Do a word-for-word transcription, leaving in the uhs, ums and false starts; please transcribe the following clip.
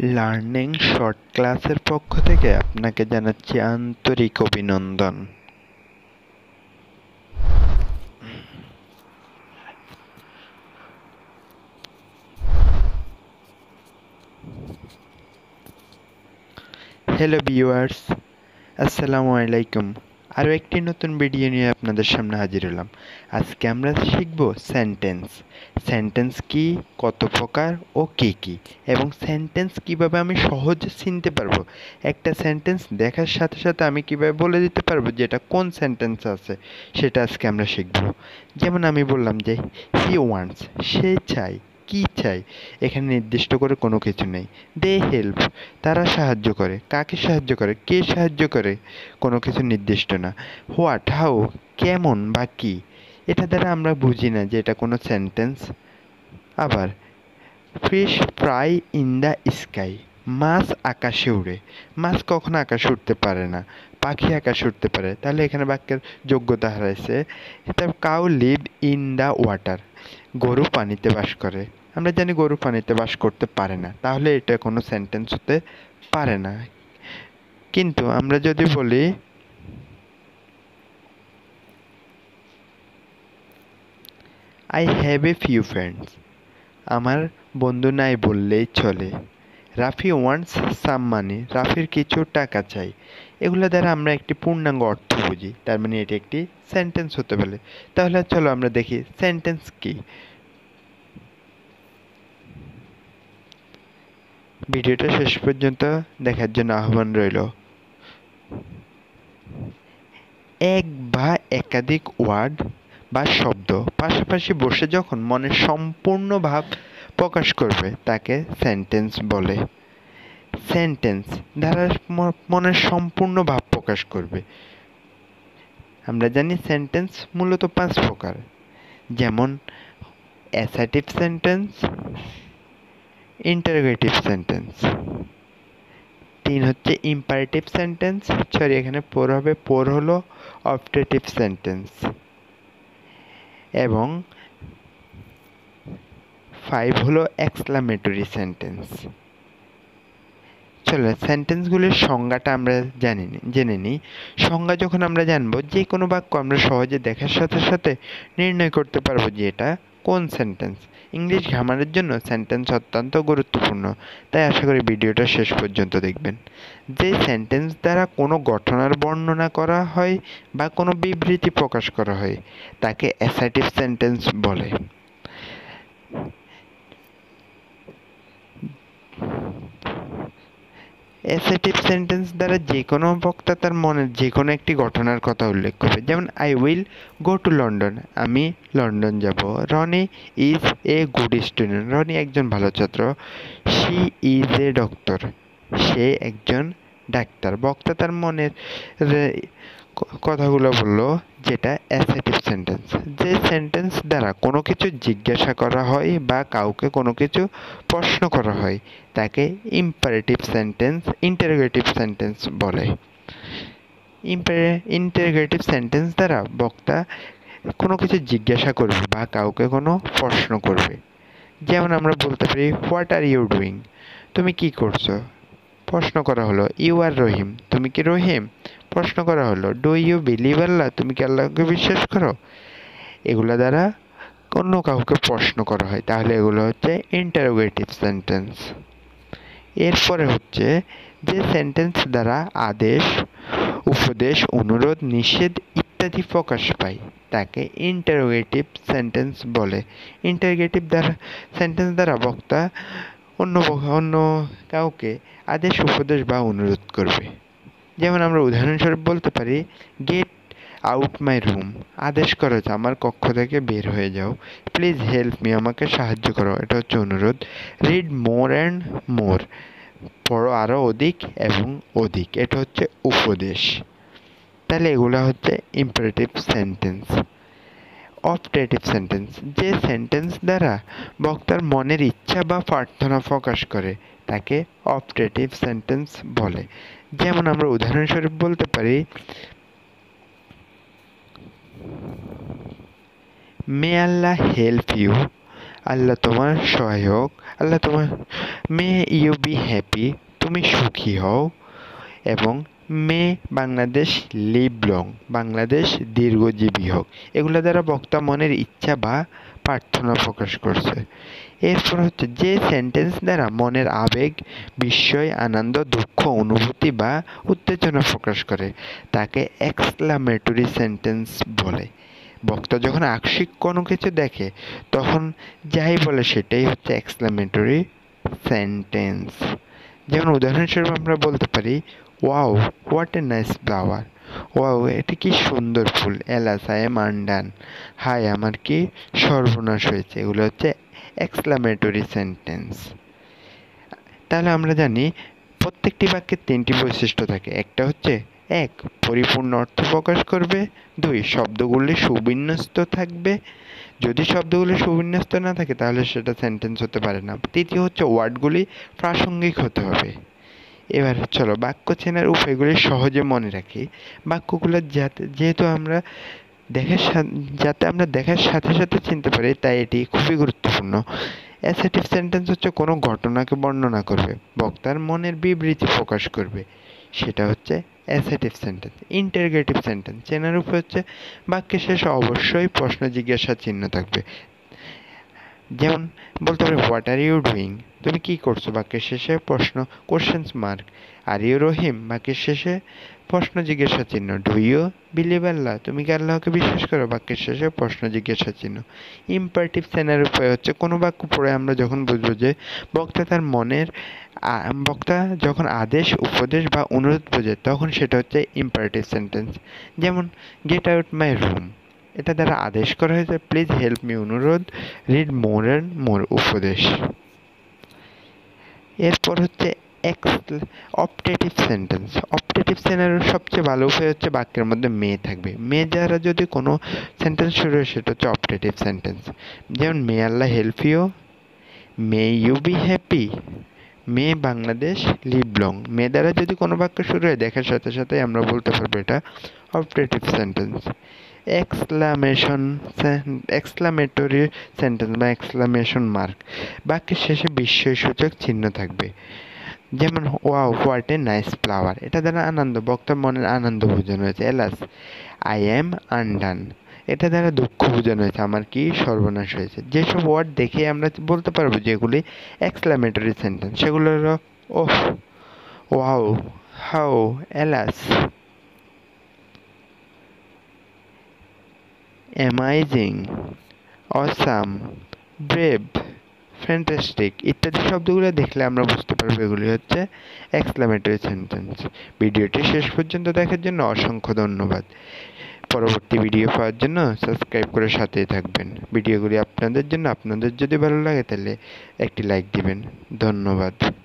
Learning short ক্লাসের পক্ষ থেকে আপনাকে জানাচ্ছি আন্তরিক অভিনন্দন। হ্যালো ভিউয়ার্স, আসসালামু আলাইকুম। আরও একটি নতুন ভিডিও নিয়ে আপনাদের সামনে হাজির হলাম। আজকে আমরা শিখব সেন্টেন্স। সেন্টেন্স কি, কত প্রকার ও কী কী, এবং সেন্টেন্স কিভাবে আমি সহজে চিনতে পারবো। একটা সেন্টেন্স দেখার সাথে সাথে আমি কিভাবে বলে দিতে পারবো যে এটা কোন সেন্টেন্স আছে, সেটা আজকে আমরা শিখব। যেমন আমি বললাম যে হি ওয়ান্টস, সে চায়। কি চাই, এখানে নির্দিষ্ট করে কোনো কিছু নেই। দে হেল্প, তারা সাহায্য করে। কাকে সাহায্য করে, কে সাহায্য করে, কোনো কিছু নির্দিষ্ট না। হোয়াট, হাউ, কেমন বা কী, এটা দ্বারা আমরা বুঝি না যে এটা কোনো সেন্টেন্স। আবার fish fry in the sky, মাছ আকাশে উড়ে। মাছ কখনো আকাশে উঠতে পারে না, পাখি আকাশে উঠতে পারে, তাহলে এখানে বাক্যের যোগ্যতা হারাইছে। তারপর cow live in the water, গরু পানিতে বাস করে। আমরা জানি গরু পানিতে বাস করতে পারে না, তাহলে এটা কোনো সেন্টেন্স হতে পারে না। কিন্তু আমরা যদি বলি I have a few friends, আমার বন্ধু নাই বললেই চলে। রাফি ওয়ান্টস সাম মানি, রাফির কিছু টাকা চাই। এগুলো দ্বারা আমরা একটি পূর্ণাঙ্গ অর্থ বুঝি, তার মানে এটি একটি সেন্টেন্স হতে পারে। তাহলে চলো আমরা দেখি সেন্টেন্স কি। ভিডিওটা শেষ পর্যন্ত দেখার জন্য আহ্বান রইল। এক বা একাধিক ওয়ার্ড বা শব্দ পাশাপাশি বসে যখন মনের সম্পূর্ণ ভাব প্রকাশ করবে তাকে সেন্টেন্স বলে। সেন্টেন্স দ্বারা মনের সম্পূর্ণ ভাব প্রকাশ করবে। আমরা জানি সেন্টেন্স মূলত পাঁচ প্রকার, যেমন অ্যাসার্টিভ সেন্টেন্স, ইন্টারোগেটিভ সেন্টেন্স, তিন হচ্ছে ইম্পারেটিভ সেন্টেন্স, সরি এখানে পোর হবে, পোর হলো অবজেক্টিভ সেন্টেন্স, এবং ফাইভ হলো এক্সক্লামেটরি সেন্টেন্স। চলো সেন্টেন্সগুলির সংজ্ঞাটা আমরা জানি জেনে নিই। সংজ্ঞা যখন আমরা জানবো, যে কোনো বাক্য আমরা সহজে দেখার সাথে সাথে নির্ণয় করতে পারবো যে এটা কোন সেন্টেন্স। ইংলিশ গ্রামারের জন্য সেন্টেন্স অত্যন্ত গুরুত্বপূর্ণ, তাই আশা করি ভিডিওটা শেষ পর্যন্ত দেখবেন। যে সেন্টেন্স দ্বারা কোনো ঘটনার বর্ণনা করা হয় বা কোনো বিবৃতি প্রকাশ করা হয় তাকে অ্যাসার্টিভ সেন্টেন্স বলে। অ্যাসার্টিভ সেন্টেন্স দ্বারা যে কোনো বক্তা তার মনের যে কোনো একটি ঘটনার কথা উল্লেখ করবে। যেমন I will go to London, আমি লন্ডন যাব। Rony is a good student, Rony একজন ভালো ছাত্র। শি ইজ এ ডক্টর, সে একজন ডাক্তার। বক্তা তার মনের কথাগুলো বললো, যেটা অ্যাসার্টিভ সেন্টেন্স। যে সেন্টেন্স দ্বারা কোনো কিছু জিজ্ঞাসা করা হয় বা কাউকে কোনো কিছু প্রশ্ন করা হয় তাকে ইম্পারেটিভ সেন্টেন্স, ইন্টারোগেটিভ সেন্টেন্স বলে। ইন্টারোগেটিভ সেন্টেন্স দ্বারা বক্তা কোনো কিছু জিজ্ঞাসা করবে বা কাউকে কোনো প্রশ্ন করবে। যেমন আমরা বলতে পারি হোয়াট আর ইউ ডুইং, তুমি কি করছো। প্রশ্ন করা হলো ইউ আর রহিম, তুমি কি রহিম। প্রশ্ন করা হলো ডু ইউ বিলিভ আল্লাহ, তুমি কি আল্লাহকে বিশ্বাস করো। এগুলো দ্বারা অন্য কাউকে প্রশ্ন করা হয়, তাহলে এগুলো হচ্ছে ইন্টারোগেটিভ সেন্টেন্স। এরপরে হচ্ছে যে সেন্টেন্স দ্বারা আদেশ, উপদেশ, অনুরোধ, নিষেধ ইত্যাদি প্রকাশ পায় তাকে ইন্টারোগেটিভ সেন্টেন্স বলে। ইন্টারোগেটিভ দ্বারা সেন্টেন্স দ্বারা বক্তা অন্য অন্য কাউকে আদেশ, উপদেশ বা অনুরোধ করবে। যেমন আমরা উদাহরণস্বরূপ বলতে পারি গেট আউট মাই রুম, আদেশ করো যে আমার কক্ষ থেকে বের হয়ে যাও। প্লিজ হেল্প মি, আমাকে সাহায্য করো, এটা হচ্ছে অনুরোধ। রিড মোর অ্যান্ড মোর, পড়ো আরও অধিক এবং অধিক, এটা হচ্ছে উপদেশ। তাহলে এগুলো হচ্ছে ইম্পারেটিভ সেন্টেন্স। অবজেক্টিভ সেন্টেন্স, যে সেন্টেন্স দ্বারা বক্তার মনের ইচ্ছা বা প্রার্থনা প্রকাশ করে তাকে অবজেক্টিভ সেন্টেন্স বলে। যেমন আমরা উদাহরণস্বরূপ বলতে পারি মে আল্লাহ হেল্প ইউ, আল্লাহ তোমার সহায়ক। আল্লাহ তোমার মে ইউ বি হ্যাপি, তুমি সুখী হও, এবং may Bangladesh live long, Bangladesh দীর্ঘজীবী হোক। এগুলো দ্বারা বক্তা মনের ইচ্ছা বা প্রার্থনা প্রকাশ করছে। এরপর হচ্ছে যে সেন্টেন্স দ্বারা মনের আবেগ, বিস্ময়, আনন্দ, দুঃখ, অনুভূতি বা উত্তেজনা প্রকাশ করে তাকে এক্সক্লামেটরি সেন্টেন্স বলে। বক্তা যখন আকস্মিক কোনো কিছু দেখে তখন যাই বলে সেটাই হচ্ছে এক্সক্লামেটরি সেন্টেন্স। যেমন উদাহরণস্বরূপ আমরা বলতে পারি, wow what a nice flower, wow এটি কি সুন্দর ফুল, এলাস আই এম আনডান, হাই আমার কি সর্বনাশ হয়েছে। এগুলো হচ্ছে এক্সক্লামেটরি সেন্টেন্স। তাহলে আমরা জানি প্রত্যেকটি বাক্যের তিনটি বৈশিষ্ট্য থাকে। একটা হচ্ছে এক, পরিপূর্ণ অর্থ প্রকাশ করবে। দুই, শব্দগুলি সুবিন্যস্ত থাকবে। যদি শব্দগুলি সুবিন্যস্ত না থাকে তাহলে সেটা সেন্টেন্স হতে পারে না। তৃতীয় হচ্ছে ওয়ার্ডগুলি প্রাসঙ্গিক হতে হবে। এবার চলো বাক্য চেনার উপায়গুলি সহজে মনে রাখি। বাক্যগুলো যাতে যেহেতু আমরা দেখার যাতে আমরা দেখার সাথে সাথে চিনতে পারি, তাই এটি খুবই গুরুত্বপূর্ণ। অ্যাসার্টিভ সেন্টেন্স হচ্ছে কোনো ঘটনাকে বর্ণনা করবে, বক্তার মনের বিবৃতি প্রকাশ করবে, সেটা হচ্ছে অ্যাসার্টিভ সেন্টেন্স। ইন্টারগেটিভ সেন্টেন্স চেনার উপর হচ্ছে বাক্যের শেষে অবশ্যই প্রশ্ন জিজ্ঞাসা চিহ্ন থাকবে। যেমন বলতে পারি হোয়াট আর ইউ ডুইং, তুমি কি করছো, বাক্যের শেষে প্রশ্ন কোশ্চেন্স মার্ক। আর ইউ রহিম, বাক্যের শেষে প্রশ্ন জিজ্ঞাসা চিহ্ন। ডু ইউ বিলিভ আল্লাহ, তুমি কি আল্লাহকে বিশ্বাস করো, বাক্যের শেষে প্রশ্ন জিজ্ঞাসা চিহ্ন। ইম্পারেটিভ চেনার উপায় হচ্ছে কোনো বাক্য পড়ে আমরা যখন বুঝবো যে বক্তা তার মনের বক্তা যখন আদেশ, উপদেশ বা অনুরোধ বোঝে তখন সেটা হচ্ছে ইম্পারেটিভ সেন্টেন্স। যেমন গেট আউট মাই রুম, এটা দ্বারা আদেশ করা হয়েছে প্লিজ হেল্প মি, অনুরোধ, রিড মোর অ্যান্ড মোর, উপদেশ। এরপর হচ্ছে অপটেটিভ সেন্টেন্স। অপটেটিভ সেন্টেন্সের সবচেয়ে ভালো উপায় হচ্ছে বাক্যের মধ্যে মে থাকবে। মে দ্বারা যদি কোনো সেন্টেন্স শুরু হয় সেটা হচ্ছে অপটেটিভ সেন্টেন্স। যেমন may Allah help you, may you be happy, may Bangladesh live long. May দ্বারা যদি কোনো বাক্য শুরু হয় দেখার সাথে সাথে আমরা বলতে পারবো এটা optative sentence. Exclamation exclamatory sentence বা এক্সক্লামেশন মার্ক, বাক্যের শেষে বিস্ময়সূচক চিহ্ন থাকবে। যেমন wow what a nice flower, এটা দ্বারা আনন্দ, বক্তার মনের আনন্দ বোঝানো হয়েছে। এলাস আই এম আনডান, এটা দ্বারা দুঃখ বোঝানো হয়েছে, আমার কি সর্বনাশ হয়েছে। যেসব ওয়ার্ড দেখে আমরা বলতে পারবো যেগুলি এক্সক্লামেটরি সেন্টেন্স সেগুলো হলো oh, wow, how, alas, amazing, awesome, brave, fantastic ইত্যাদি শব্দগুলো দেখলে আমরা বুঝতে পারবো এগুলি হচ্ছে এক্সক্লামেটরি সেন্টেন্স। ভিডিওটি শেষ পর্যন্ত দেখার জন্য অসংখ্য ধন্যবাদ। পরবর্তী ভিডিও পাওয়ার জন্য সাবস্ক্রাইব করে সাথেই থাকবেন। ভিডিওগুলি আপনাদের জন্য, আপনাদের যদি ভালো লাগে তাহলে একটি লাইক দিবেন। ধন্যবাদ।